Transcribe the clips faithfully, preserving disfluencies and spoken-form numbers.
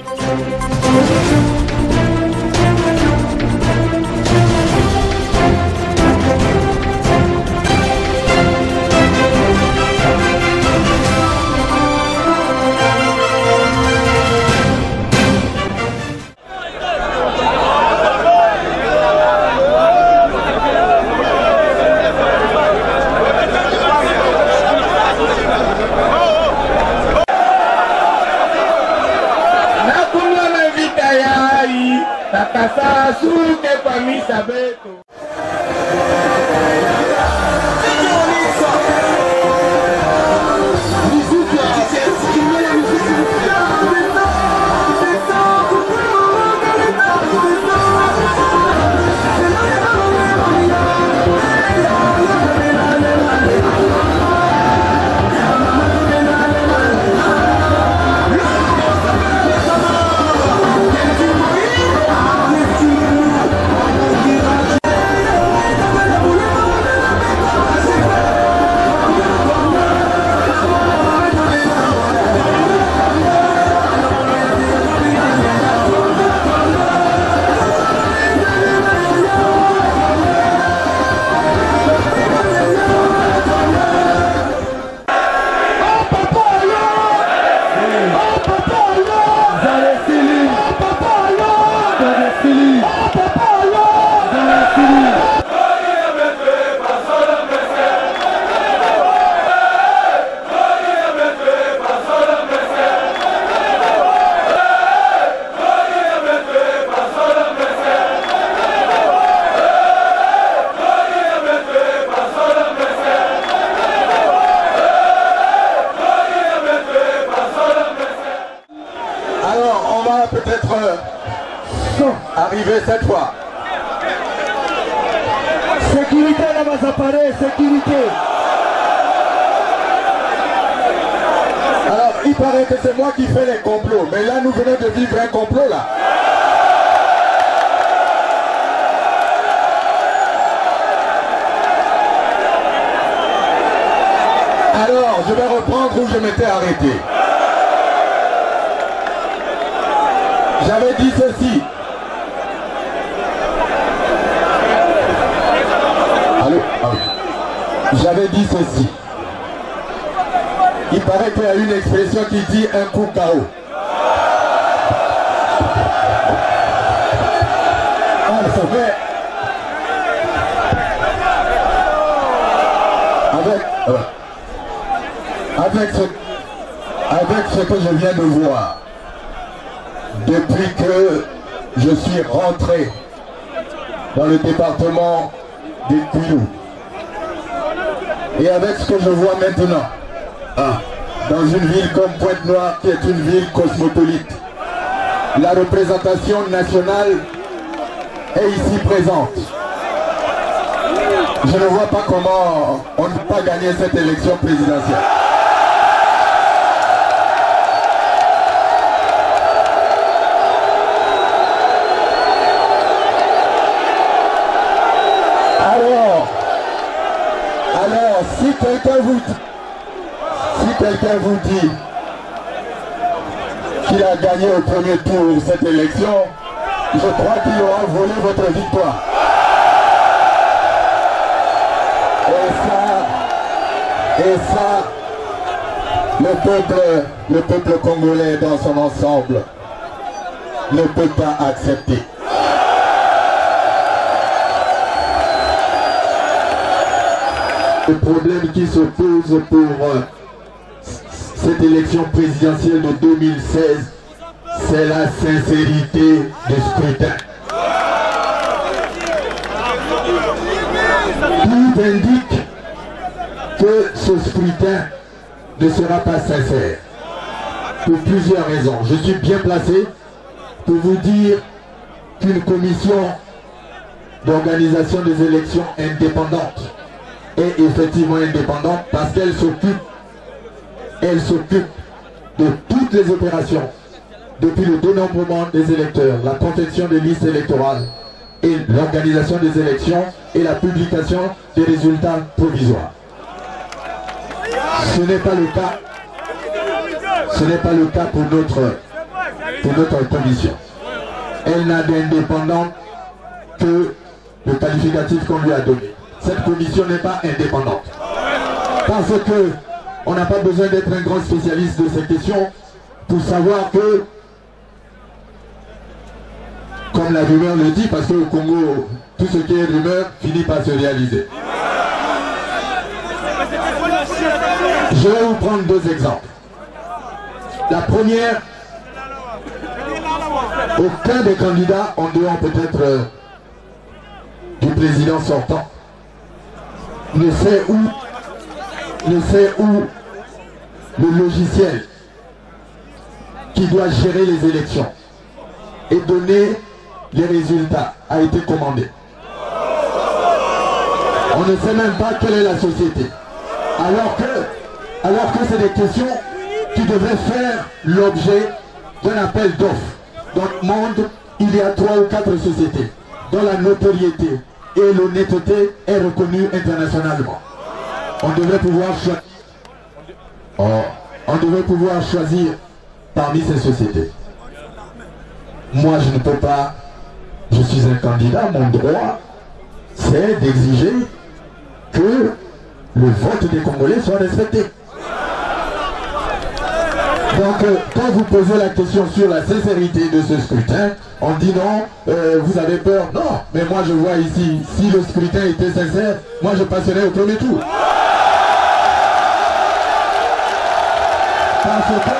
Takasa suke kwa misa beto. Peut-être euh, arriver cette fois. Sécurité là bas appareil, sécurité. Alors il paraît que c'est moi qui fais les complots, mais là nous venons de vivre un complot là. Alors je vais reprendre où je m'étais arrêté. J'avais dit ceci. Allô, allô. J'avais dit ceci. Il paraît qu'il y a une expression qui dit un coup K O. Ah, ça fait. Avec, euh, avec, ce, avec ce que je viens de voir. Depuis que je suis rentré dans le département des Kwilu et avec ce que je vois maintenant ah, dans une ville comme Pointe-Noire qui est une ville cosmopolite, la représentation nationale est ici présente. Je ne vois pas comment on ne peut pas gagner cette élection présidentielle. Si quelqu'un vous dit, si quelqu'un vous dit qu'il a gagné au premier tour cette élection, je crois qu'il aura volé votre victoire. Et ça, et ça, le peuple, le peuple congolais dans son ensemble ne peut pas accepter. Le problème qui se pose pour euh, cette élection présidentielle de deux mille seize, c'est la sincérité du scrutin. Tout indique que ce scrutin ne sera pas sincère, pour plusieurs raisons. Je suis bien placé pour vous dire qu'une commission d'organisation des élections indépendante est effectivement indépendante parce qu'elle s'occupe elle s'occupe de toutes les opérations depuis le dénombrement des électeurs, la confection des listes électorales et l'organisation des élections et la publication des résultats provisoires. Ce n'est pas le cas ce n'est pas le cas pour notre C'est notre condition. Elle n'a d'indépendante que le qualificatif qu'on lui a donné. Cette commission n'est pas indépendante. Parce que on n'a pas besoin d'être un grand spécialiste de ces questions pour savoir que, comme la rumeur le dit, parce qu'au Congo, tout ce qui est rumeur finit par se réaliser. Je vais vous prendre deux exemples. La première, aucun des candidats, en dehors peut-être euh, du président sortant, ne sait où, ne sait où le logiciel qui doit gérer les élections et donner les résultats a été commandé. On ne sait même pas quelle est la société. Alors que, alors que c'est des questions qui devraient faire l'objet d'un appel d'offres. Dans le monde, il y a trois ou quatre sociétés dont la notoriété et l'honnêteté est reconnue internationalement. On devrait pouvoir choisir. Oh, on devrait pouvoir choisir parmi ces sociétés. Moi, je ne peux pas. Je suis un candidat. Mon droit, c'est d'exiger que le vote des Congolais soit respecté. Donc, euh, quand vous posez la question sur la sincérité de ce scrutin, on dit non, euh, vous avez peur. Non, mais moi je vois ici, si le scrutin était sincère, moi je passerais au premier tour. Parce que,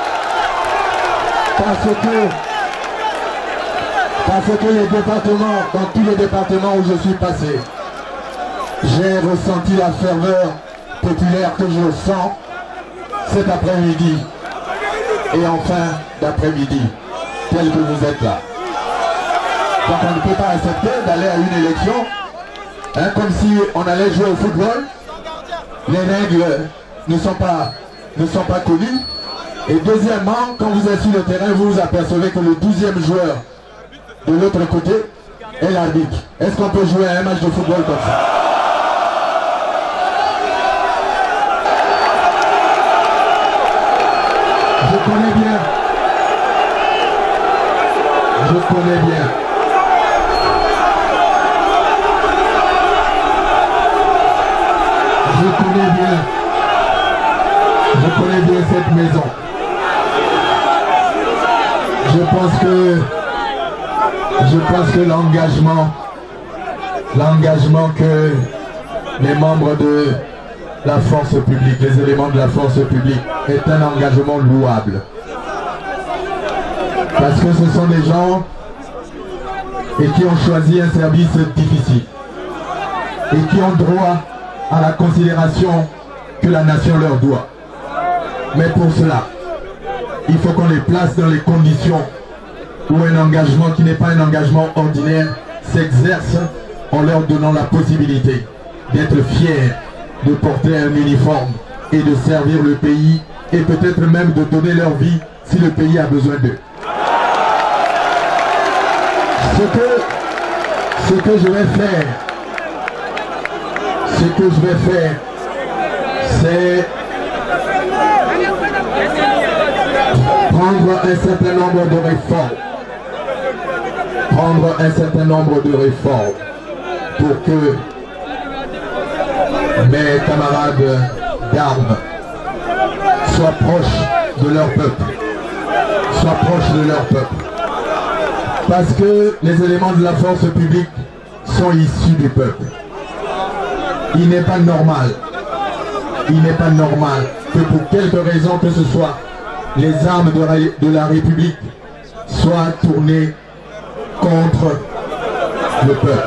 parce que, parce que les départements, dans tous les départements où je suis passé, j'ai ressenti la ferveur populaire que je sens cet après-midi. Et enfin, d'après-midi, tel que vous êtes là. Donc on ne peut pas accepter d'aller à une élection hein, comme si on allait jouer au football. Les règles ne sont pas, ne sont pas connues. Et deuxièmement, quand vous êtes sur le terrain, vous vous apercevez que le douzième joueur de l'autre côté est l'arbitre. Est-ce qu'on peut jouer à un match de football comme ça? Je connais bien. Je connais bien. Je connais bien. Je connais bien cette maison. Je pense que je pense que l'engagement l'engagement que les membres de la force publique, les éléments de la force publique est un engagement louable. Parce que ce sont des gens et qui ont choisi un service difficile et qui ont droit à la considération que la nation leur doit. Mais pour cela, il faut qu'on les place dans les conditions où un engagement qui n'est pas un engagement ordinaire s'exerce en leur donnant la possibilité d'être fiers de porter un uniforme et de servir le pays et peut-être même de donner leur vie si le pays a besoin d'eux. Ce que, ce que je vais faire, ce que je vais faire, c'est prendre un certain nombre de réformes, prendre un certain nombre de réformes pour que mes camarades d'armes soient proches de leur peuple, soient proches de leur peuple. Parce que les éléments de la force publique sont issus du peuple. Il n'est pas normal, il n'est pas normal que pour quelque raison que ce soit, les armes de la, de la République soient tournées contre le peuple.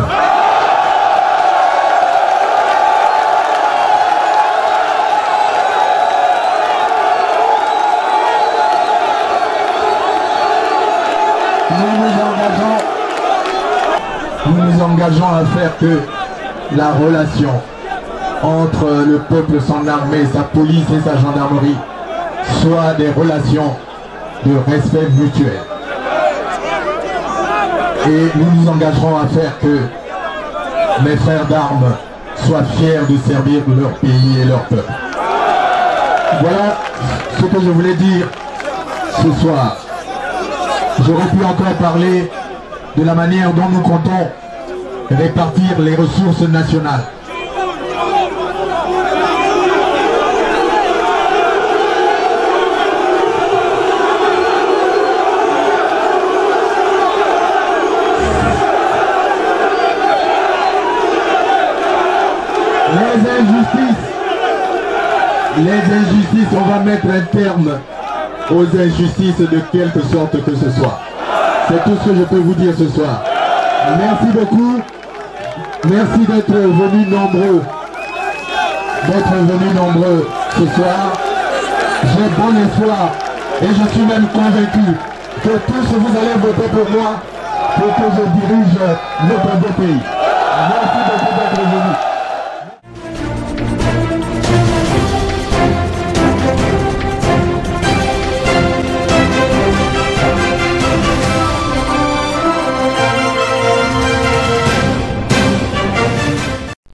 Nous nous engageons, nous nous engageons à faire que la relation entre le peuple, son armée, sa police et sa gendarmerie soit des relations de respect mutuel. Et nous nous engagerons à faire que mes frères d'armes soient fiers de servir leur pays et leur peuple. Voilà ce que je voulais dire ce soir. J'aurais pu encore parler de la manière dont nous comptons répartir les ressources nationales. Les injustices, les injustices, on va mettre un terme aux injustices de quelque sorte que ce soit. C'est tout ce que je peux vous dire ce soir. Merci beaucoup. Merci d'être venus nombreux. D'être venus nombreux ce soir. J'ai bon espoir et je suis même convaincu que tous vous allez voter pour moi pour que je dirige notre beau pays. Merci.